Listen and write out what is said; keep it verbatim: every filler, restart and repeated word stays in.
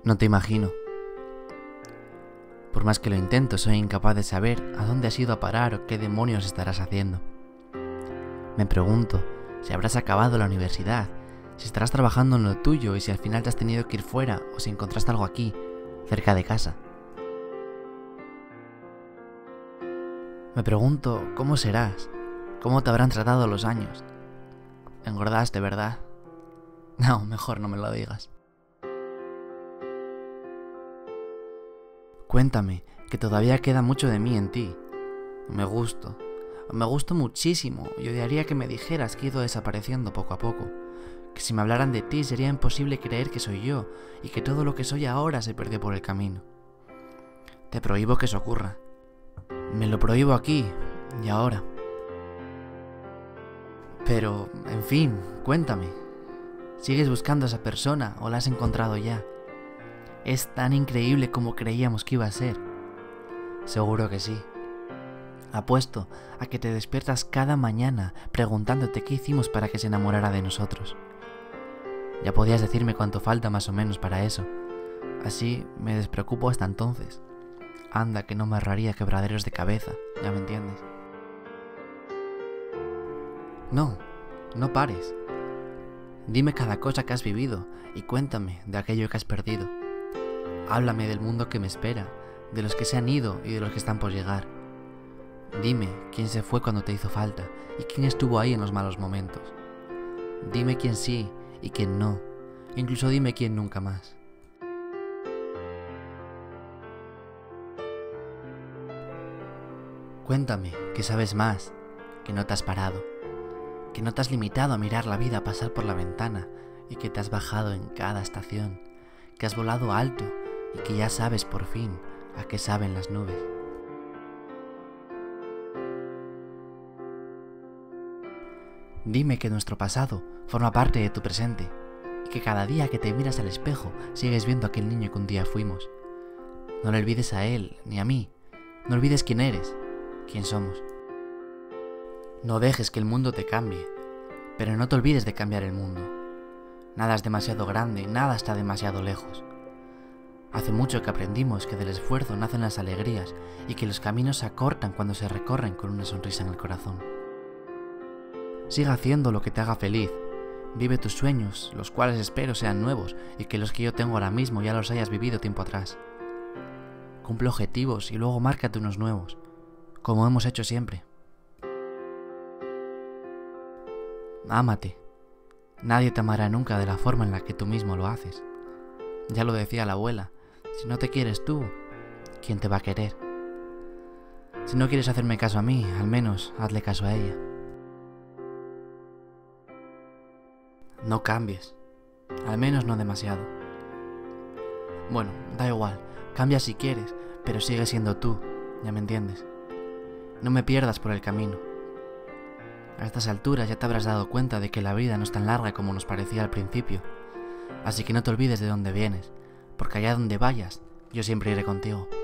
No te imagino. Por más que lo intento, soy incapaz de saber a dónde has ido a parar o qué demonios estarás haciendo. Me pregunto si habrás acabado la universidad, si estarás trabajando en lo tuyo y si al final te has tenido que ir fuera o si encontraste algo aquí, cerca de casa. Me pregunto cómo serás, cómo te habrán tratado los años. Engordaste, ¿verdad? No, mejor no me lo digas. Cuéntame, que todavía queda mucho de mí en ti. Me gusto, me gusto muchísimo y odiaría que me dijeras que he ido desapareciendo poco a poco. Que si me hablaran de ti sería imposible creer que soy yo y que todo lo que soy ahora se perdió por el camino. Te prohíbo que eso ocurra. Me lo prohíbo aquí y ahora. Pero, en fin, cuéntame. ¿Sigues buscando a esa persona o la has encontrado ya? ¿Es tan increíble como creíamos que iba a ser? Seguro que sí. Apuesto a que te despiertas cada mañana preguntándote qué hicimos para que se enamorara de nosotros. Ya podías decirme cuánto falta más o menos para eso. Así me despreocupo hasta entonces. Anda, que no me ahorraría quebraderos de cabeza, ya me entiendes. No, no pares. Dime cada cosa que has vivido y cuéntame de aquello que has perdido. Háblame del mundo que me espera, de los que se han ido y de los que están por llegar. Dime quién se fue cuando te hizo falta y quién estuvo ahí en los malos momentos. Dime quién sí y quién no. Incluso dime quién nunca más. Cuéntame que sabes más, que no te has parado, que no te has limitado a mirar la vida pasar por la ventana y que te has bajado en cada estación, que has volado alto y que ya sabes por fin a qué saben las nubes. Dime que nuestro pasado forma parte de tu presente y que cada día que te miras al espejo sigues viendo a aquel niño que un día fuimos. No le olvides a él ni a mí, no olvides quién eres, quién somos. No dejes que el mundo te cambie, pero no te olvides de cambiar el mundo. Nada es demasiado grande, nada está demasiado lejos. Hace mucho que aprendimos que del esfuerzo nacen las alegrías y que los caminos se acortan cuando se recorren con una sonrisa en el corazón. Sigue haciendo lo que te haga feliz. Vive tus sueños, los cuales espero sean nuevos y que los que yo tengo ahora mismo ya los hayas vivido tiempo atrás. Cumple objetivos y luego márcate unos nuevos, como hemos hecho siempre. Ámate. Nadie te amará nunca de la forma en la que tú mismo lo haces. Ya lo decía la abuela, si no te quieres tú, ¿quién te va a querer? Si no quieres hacerme caso a mí, al menos hazle caso a ella. No cambies, al menos no demasiado. Bueno, da igual, cambia si quieres, pero sigue siendo tú, ya me entiendes. No me pierdas por el camino. A estas alturas ya te habrás dado cuenta de que la vida no es tan larga como nos parecía al principio. Así que no te olvides de dónde vienes, porque allá donde vayas, yo siempre iré contigo.